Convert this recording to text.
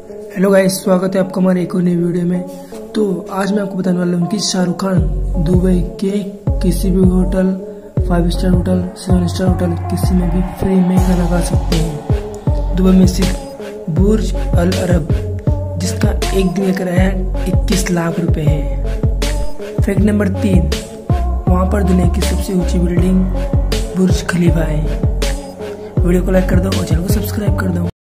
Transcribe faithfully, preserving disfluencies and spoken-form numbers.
Hello guys, स्वागत है आपका हमारे एक और नई वीडियो में। तो आज मैं आपको बताने वाला हूँ कि शाहरुख खान दुबई के किसी भी hotel, five star hotel, seven star hotel, किसी में भी फ्री में खाना खा सकते हैं। दुबई में स्थित बुर्ज अल अरब, जिसका एक दिन का किराया इक्कीस लाख रुपए है। फैक्ट नंबर तीन, वहाँ पर दुनिया की सबसे ऊंची बिल्डिंग बुर्ज खलीफा है। वीडियो को लाइक कर दो और चैनल को सब्सक्राइब कर दो।